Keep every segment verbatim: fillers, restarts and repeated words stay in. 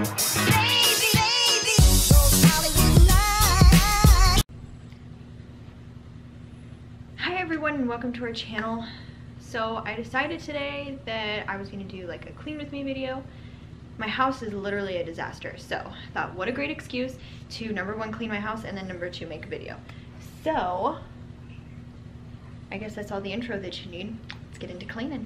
Hi everyone and welcome to our channel. So I decided today that I was going to do like a clean with me video. My house is literally a disaster, so I thought what a great excuse to number one clean my house and then number two make a video. So I guess that's all the intro that you need. Let's get into cleaning.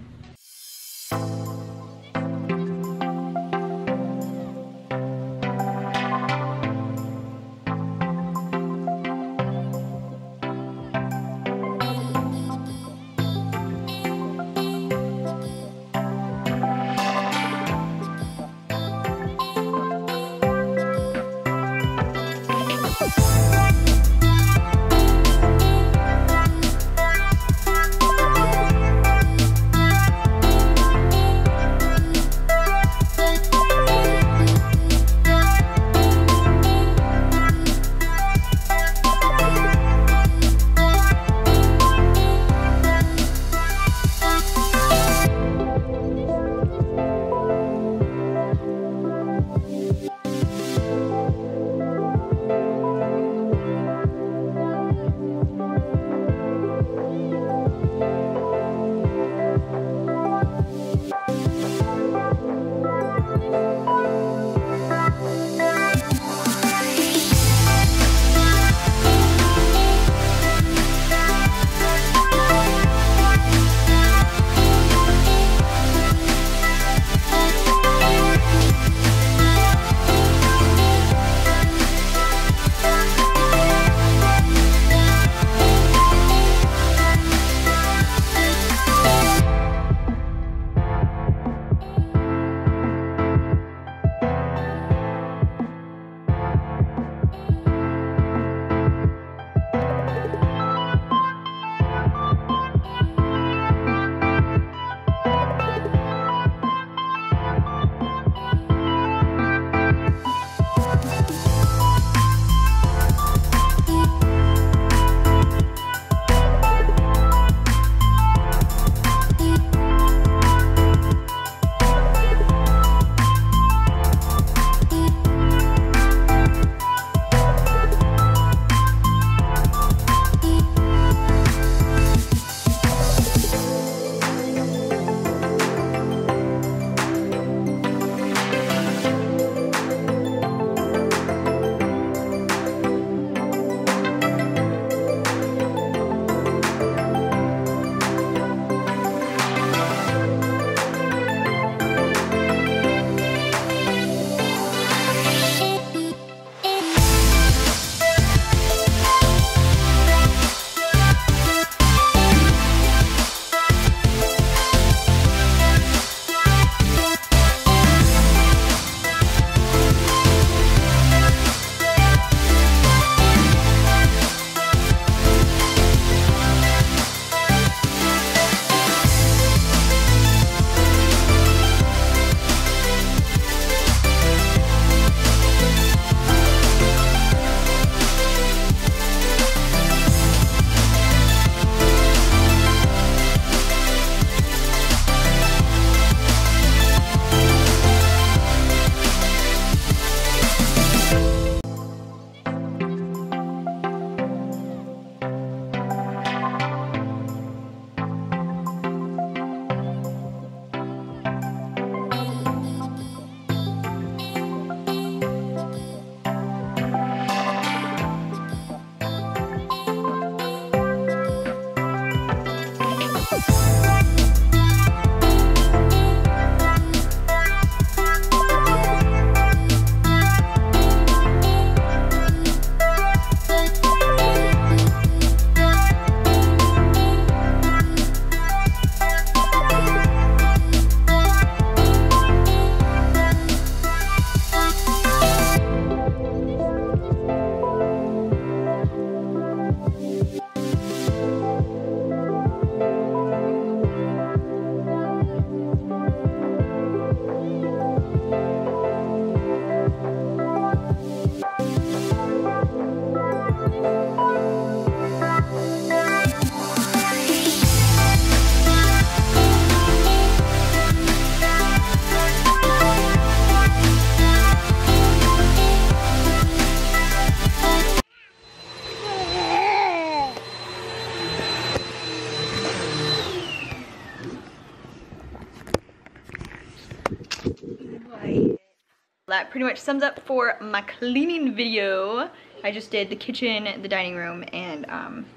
That pretty much sums up for my cleaning video. I just did the kitchen, the dining room, and um,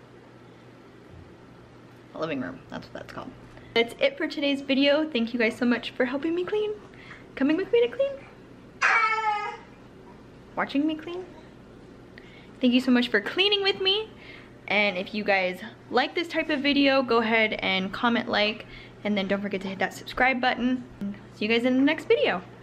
the living room. That's what that's called. That's it for today's video. Thank you guys so much for helping me clean. Coming with me to clean. Watching me clean. Thank you so much for cleaning with me. And if you guys like this type of video, go ahead and comment like, and then don't forget to hit that subscribe button. See you guys in the next video.